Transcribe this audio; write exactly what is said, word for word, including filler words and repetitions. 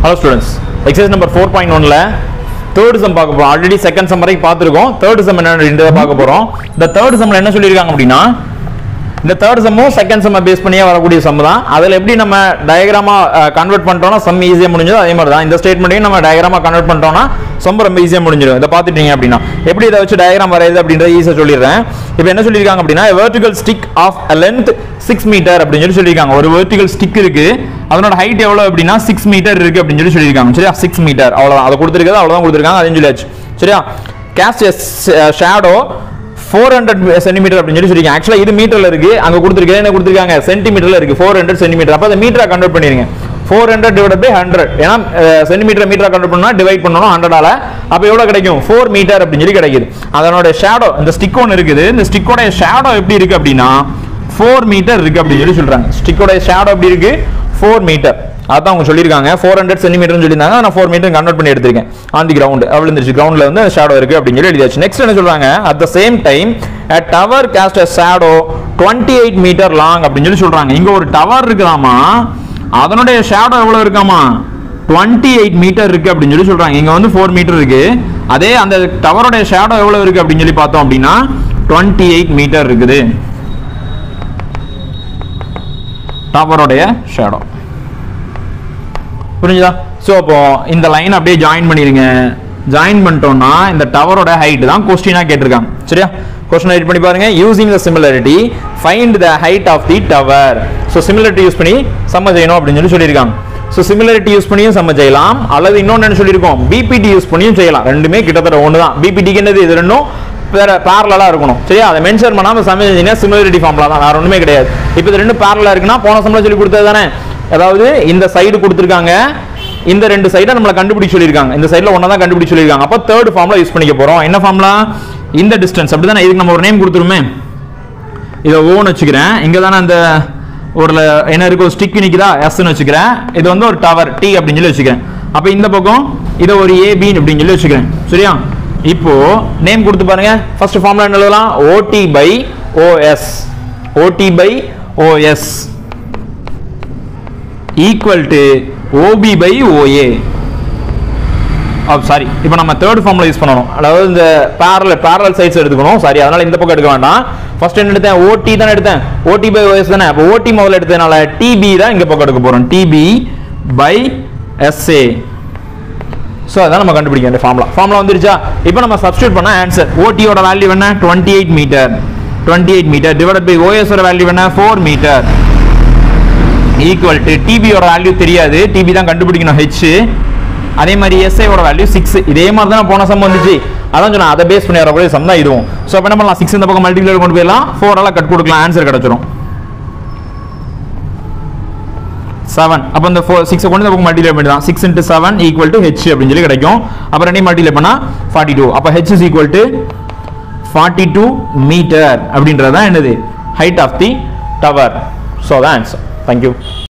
Hello students, exercise number four point one la third sum பார்க்க போறோம். Already second sum வரைக்கும் பார்த்திருக்கோம். third sum என்னன்னு இந்த பார்க்க போறோம். இந்த third sumல என்ன சொல்லிருக்காங்க அப்படினா இந்த third sum second sum base பண்ணியே வரக்கூடிய sum தான். அதுல எப்படி நம்ம டயகிராமா கன்வர்ட் பண்றோம்னா sum ஈஸியா முடிஞ்சது. அதே மாதிரி தான் இந்த ஸ்டேட்மென்ட்டையும் நம்ம டயகிராமா கன்வர்ட் பண்றோம்னா sum ரொம்ப ஈஸியா முடிஞ்சிடும். இத பாத்துட்டீங்க அப்படினா எப்படி இத வச்சு டயகிராம் வரையறது அப்படிங்கறத ஈஸியா சொல்லிறேன். இப்போ என்ன சொல்லிருக்காங்க அப்படினா a vertical stick of a length six meter அப்படினு சொல்லி சொல்லிருக்காங்க. ஒரு vertical stick இருக்கு. அதனோட ஹைட் எவ்வளவு அப்படினா six மீட்டர் இருக்கு அப்படினு சொல்லி சொல்லிருக்காங்க. சரியா six மீட்டர் அவ்வளவுதான். அத கொடுத்திருக்கிறது அவ்வளவுதான் கொடுத்திருக்காங்க. அதையும் சொல்லியாச்சு. சரியா cast a shadow four hundred centimeter அப்படினு சொல்லி சொல்லிருக்காங்க. एक्चुअली இது மீட்டர்ல இருக்கு. அங்க கொடுத்திருக்கிறது என்ன கொடுத்திருக்காங்க சென்டிமீட்டர்ல இருக்கு. four hundred centimeter. அப்ப அத மீட்டரா கன்வர்ட் பண்ணிருங்க. four hundred divided by one hundred. ஏனா சென்டிமீட்டர் மீட்டரா கன்வர்ட் பண்ணா டிவைட் பண்ணனும் one hundred ஆல. அப்ப எவ்வளவு கிடைக்கும்? four மீட்டர் அப்படினு சொல்லி கிடைக்குது. அதனோட ஷேடோ இந்த ஸ்டிக் ஒன்னு இருக்குது. இந்த ஸ்டிக்கோட ஷேடோ எப்படி இருக்கு அப்படினா four மீட்டர் இருக்கு அப்படினு சொல்லி சொல்றாங்க. ஸ்டிக்கோட ஷேடோ எப்படி இருக்கு? four metre. அதான் அவங்க சொல்லிருக்காங்க. four hundred centimeter னு சொல்லிருந்தாங்க. நான் four மீட்டர் கன்வர்ட் பண்ணி எடுத்துர்க்கேன். On the ground அவ்வளவுந்துச்சு. கிரவுண்ட்ல வந்து ஷேடோ இருக்கு அப்படினு சொல்லி எழுதியாச்சு. நெக்ஸ்ட் என்ன சொல்றாங்க? at the same time a tower cast a shadow twenty-eight meter long அப்படினு சொல்லி சொல்றாங்க. இங்க ஒரு டவர் இருக்குதாமா. அதனோட ஷேடோ எவ்வளவு இருக்காமா? twenty-eight மீட்டர் இருக்கு அப்படினு சொல்லி சொல்றாங்க. இங்க வந்து four மீட்டர் இருக்கு. அதே அந்த டவரோட ஷேடோ எவ்வளவு இருக்கு அப்படினு சொல்லி பார்த்தோம் அப்படினா twenty-eight மீட்டர் இருக்குது. டவரோட ஷேடோ புரியுதா? சோ அப்போ இந்த லைன் அப்படியே ஜாயின் பண்ணிருங்க. ஜாயின் பண்ணிட்டோம்னா இந்த டவரோட ஹைட் தான் क्वेश्चनா கேட்டிருக்காங்க. சரியா? क्वेश्चन ரைட் பண்ணி பாருங்க. using the similarity find the height of the tower. So similarity use பண்ணி சம் செய்யணும் அப்படினு சொல்லி சொல்லிருக்காங்க. சோ similarity யூஸ் பண்ணியும் சம் செய்யலாம் அல்லது இன்னொன்னு என்ன சொல்லிருக்கோம்? B P T யூஸ் பண்ணியும் செய்யலாம். ரெண்டுமே கிட்டத்தட்ட ஒண்ணுதான். B P T க்கு என்னது? இது ரெண்டும் parallel-ஆ இருக்கணும். சரியா? அத மென்ஷன் பண்ணாம சம் செஞ்சீங்கன்னா similarity ஃபார்முலா தான். வேற ஒண்ணுமே கிடையாது. இப்போ இது ரெண்டும் parallel-ஆ இருக்குனா போன சம்ல சொல்லி கொடுத்தது தானே. அதாவது இந்த சைடு கொடுத்திருக்காங்க. இந்த ரெண்டு சைட நம்மள கண்டுபிடிச்சு சொல்லிருக்காங்க. இந்த சைடுல ஒண்ணா தான் கண்டுபிடிச்சு சொல்லிருக்காங்க. அப்ப தேர்ட் ஃபார்முலா யூஸ் பண்ணிக்க போறோம். என்ன ஃபார்முலா? இந்த டிஸ்டன்ஸ் அப்படிதானே. இதுக்கு நம்ம ஒரு நேம் கொடுத்துருமே. இத O ன்னு வெச்சுக்கிறேன். இங்க தான அந்த ஒரு என்ன இருக்கு? ஒரு ஸ்டிக் நிக்குதா? S ன்னு வெச்சுக்கிறேன். இது வந்து ஒரு டவர் T அப்படினு சொல்லி வெச்சுக்கிறேன். அப்ப இந்த பக்கம் இத ஒரு A B அப்படினு சொல்லி வெச்சுக்கிறேன். சரியா? இப்போ நேம் கொடுத்து பாருங்க. ஃபர்ஸ்ட் ஃபார்முலா என்ன எழுதலாம்? O T by O S. O T by O S equal to O B by O A. Sorry, இப்போ நம்ம தேர்ட் ஃபார்முலா யூஸ் பண்ணனும். அதாவது இந்த parallel parallel sides எடுத்துக்கணும். சாரி, அதனால இந்த பக்கம் எடுக்க வேண்டாம். ஃபர்ஸ்ட் என்ன எடுத்தேன்? O T தான் எடுத்தேன். O T by O S தானே. அப்ப O T முதல்ல எடுத்ததனால T B தான் இங்க பக்கம் எடுக்க போறோம். T B by S A. So அத நம்ம கண்டுபிடிக்க வேண்டிய ஃபார்முலா. ஃபார்முலா வந்துருச்சா? இப்போ நம்ம சப்ஸ்டிட்யூட் பண்ணா ஆன்சர். O T ஓட வேல்யூ என்ன? twenty-eight metre. twenty-eight metre divided by O S ஓட வேல்யூ என்ன? four metre. equal to T B ஓட வேல்யூ தெரியாது. T B தான் கண்டுபிடிக்கணும். H. அதே மாதிரி S A ஓட வேல்யூ six. இதே மாதிரி தான் போன சம் வந்துச்சு. அதான் சொன்னா அத பேஸ் பண்ணி வரக்கூடிய சம் தான் இதுவும். சோ அப்ப என்ன பண்ணலாம்? six இந்த பக்கம் மல்டிப்ளை கொண்டு போயிடலாம். four ஆல கட் கொடுக்கலாம். ஆன்சர் கிடைச்சிரும். seven. அப்ப இந்த six கொண்டு இந்த பக்கம் மல்டிப்ளை பண்ணிடலாம். six into seven equal to H அப்படினு சொல்லி கிடைக்கும். அப்ப ரெண்டையும் மல்டிப்ளை பண்ணா forty-two. அப்ப H is equal to forty-two metre அப்படின்றது தான் என்னது? height of the tower. So the answer. Thank you.